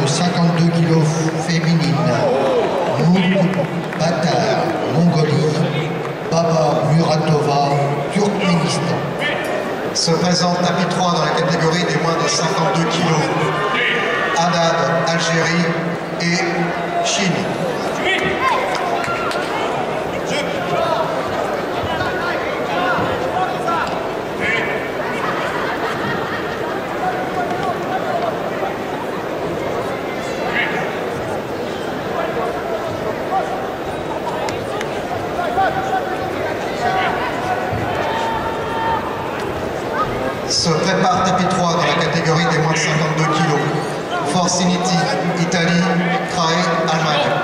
52 kg féminine, Mouk Batar, Mongolie, Baba Muratova, Turkménistan. Se présente tapis 3 dans la catégorie des moins de 52 kg. Haddad, Algérie et Chine. Se prépare tapis 3 dans la catégorie des moins de 52 kg. Force Initi, Italie, Crae, Allemagne.